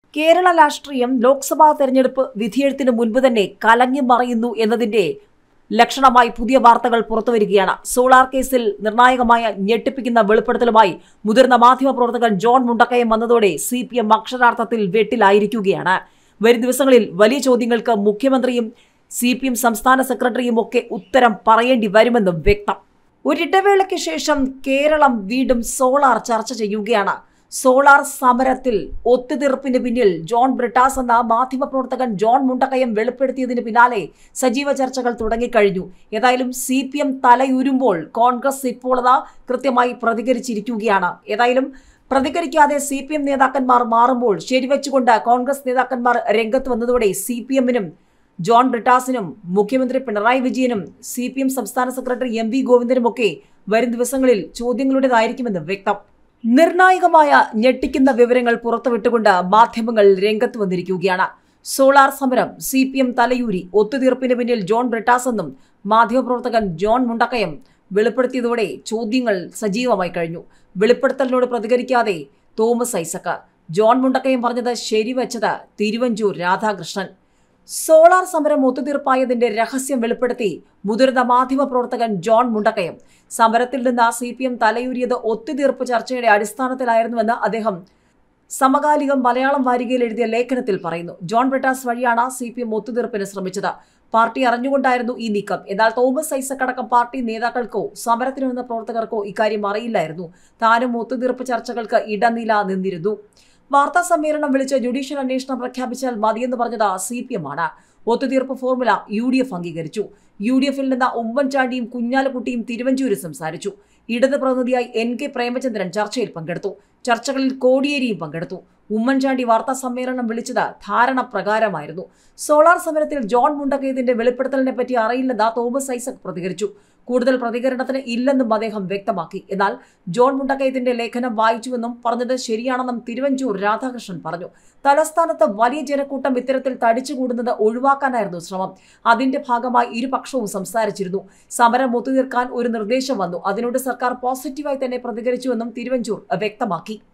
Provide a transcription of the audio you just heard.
കേരള രാഷ്ട്രീയം ലോക്സഭാ തെരഞ്ഞെടുപ്പ് വിധിയെഴുത്തിന് മുൻപ് തന്നെ കലങ്ങി മറിയുന്നു എന്നതിന്റെ ലക്ഷണമായി പുതിയ വാർത്തകൾ പുറത്തുവരികയാണ്. സോളാർ കേസിൽ നിർണായകമായ ഞെട്ടിപ്പിക്കുന്ന വെളിപ്പെടുത്തലുമായി മുതിർന്ന മാധ്യമപ്രവർത്തകൻ ജോൺ മുണ്ടക്കയം വന്നതോടെ CPM അക്ഷരാർത്ഥത്തിൽ വെട്ടിലായിരിക്കുകയാണ്. വരും ദിവസങ്ങളിൽ വലിയ ചോദ്യങ്ങൾക്ക് മുഖ്യമന്ത്രിയും CPM സംസ്ഥാന സെക്രട്ടറിയും ഒക്കെ ഉത്തരം പറയേണ്ടി വരുമെന്നും വ്യക്തം. ഒരിടവേളയ്ക്ക് ശേഷം കേരളം വീണ്ടും സോളാർ ചർച്ച ചെയ്യുകയാണ്. സോളാർ സമരത്തിൽ ഒത്തുതീർപ്പിന് പിന്നിൽ ജോൺ ബ്രിട്ടാസ് എന്ന മാധ്യമപ്രവർത്തകൻ ജോൺ മുണ്ടക്കയം വെളിപ്പെടുത്തിയതിന് പിന്നാലെ സജീവ ചർച്ചകൾ തുടങ്ങിക്കഴിഞ്ഞു. ഏതായാലും CPM തലയുരുമ്പോൾ കോൺഗ്രസ് ഇപ്പോൾ കൃത്യമായി പ്രതികരിച്ചിരിക്കുകയാണ്. ഏതായാലും പ്രതികരിക്കാതെ CPM നേതാക്കന്മാർ മാറുമ്പോൾ ശരിവെച്ചുകൊണ്ട് കോൺഗ്രസ് നേതാക്കന്മാർ രംഗത്ത് വന്നതോടെ CPMനും ജോൺ ബ്രിട്ടാസിനും മുഖ്യമന്ത്രി പിണറായി വിജയനും CPM സംസ്ഥാന സെക്രട്ടറി MV ഗോവിന്ദനുമൊക്കെ വരും ദിവസങ്ങളിൽ ചോദ്യങ്ങളുടേതായിരിക്കുമെന്ന് വ്യക്തം. നിർണായകമായ ഞെട്ടിക്കുന്ന വിവരങ്ങൾ പുറത്തുവിട്ടുകൊണ്ട് മാധ്യമങ്ങൾ രംഗത്ത് വന്നിരിക്കുകയാണ്. സോളാർ സമരം CPM തലയൂരി, ഒത്തുതീർപ്പിന് പിന്നിൽ ജോൺ ബ്രിട്ടാസ് എന്നും മാധ്യമപ്രവർത്തകൻ ജോൺ മുണ്ടക്കയം വെളിപ്പെടുത്തിയതോടെ ചോദ്യങ്ങൾ സജീവമായി കഴിഞ്ഞു. വെളിപ്പെടുത്തലിനോട് പ്രതികരിക്കാതെ തോമസ് ഐസക്, ജോൺ മുണ്ടക്കയം പറഞ്ഞത് ശരിവെച്ചത് തിരുവഞ്ചൂർ രാധാകൃഷ്ണൻ. സോളാർ സമരം ഒത്തുതീർപ്പായതിന്റെ രഹസ്യം വെളിപ്പെടുത്തി മുതിർന്ന മാധ്യമപ്രവർത്തകൻ ജോൺ മുണ്ടക്കയം. സമരത്തിൽ നിന്ന് CPM തലയൂരിയത് ഒത്തുതീർപ്പ് ചർച്ചയുടെ അടിസ്ഥാനത്തിലായിരുന്നുവെന്ന് അദ്ദേഹം സമകാലികം മലയാളം വാരികയിൽ എഴുതിയ ലേഖനത്തിൽ പറയുന്നു. ജോൺ ബ്രിട്ടാസ് വഴിയാണ് CPM ഒത്തുതീർപ്പിന് ശ്രമിച്ചത്. പാർട്ടി അറിഞ്ഞുകൊണ്ടായിരുന്നു ഈ നീക്കം. എന്നാൽ തോമസ് ഐസക് അടക്കം പാർട്ടി നേതാക്കൾക്കോ സമരത്തിന് വന്ന പ്രവർത്തകർക്കോ ഇക്കാര്യം അറിയില്ലായിരുന്നു. താനും ഒത്തുതീർപ്പ് ചർച്ചകൾക്ക് ഇടനില നിന്നിരുന്നു. വാർത്താ സമ്മേളനം വിളിച്ച് ജുഡീഷ്യൽ അന്വേഷണം പ്രഖ്യാപിച്ചാൽ മതിയെന്ന് പറഞ്ഞത് CPM ആണ്. ഒത്തുതീർപ്പ് ഫോർമുല UDF അംഗീകരിച്ചു. UDFിൽ നിന്ന് ഉമ്മൻചാണ്ടിയും കുഞ്ഞാലിക്കുട്ടിയും തിരുവഞ്ചൂരും സംസാരിച്ചു. ഇടത് പ്രതിനിധിയായി NK പ്രേമചന്ദ്രൻ ചർച്ചയിൽ പങ്കെടുത്തു. ചർച്ചകളിൽ കോടിയേരിയും പങ്കെടുത്തു. ഉമ്മൻചാണ്ടി വാർത്താ സമ്മേളനം വിളിച്ചത് ധാരണ പ്രകാരമായിരുന്നു. സോളാർ സമരത്തിൽ ജോൺ മുണ്ടക്കയത്തിന്റെ വെളിപ്പെടുത്തലിനെ പറ്റി അറിയില്ലെന്ന് തോമസ് ഐസക് പ്രതികരിച്ചു. കൂടുതൽ പ്രതികരണത്തിന് ഇല്ലെന്നും അദ്ദേഹം വ്യക്തമാക്കി. എന്നാൽ ജോൺ മുണ്ടക്കയത്തിന്റെ ലേഖനം വായിച്ചുവെന്നും പറഞ്ഞത് ശരിയാണെന്നും തിരുവഞ്ചൂർ രാധാകൃഷ്ണൻ പറഞ്ഞു. തലസ്ഥാനത്ത് വലിയ ജനക്കൂട്ടം ഇത്തരത്തിൽ തടിച്ചുകൂടുന്നത് ഒഴിവാക്കാനായിരുന്നു ശ്രമം. അതിന്റെ ഭാഗമായി ഇരുപക്ഷവും സംസാരിച്ചിരുന്നു. സമരം ഒത്തുതീർക്കാൻ ഒരു നിർദ്ദേശം വന്നു. അതിനോട് സർക്കാർ പോസിറ്റീവായി തന്നെ പ്രതികരിച്ചുവെന്നും തിരുവഞ്ചൂർ വ്യക്തമാക്കി.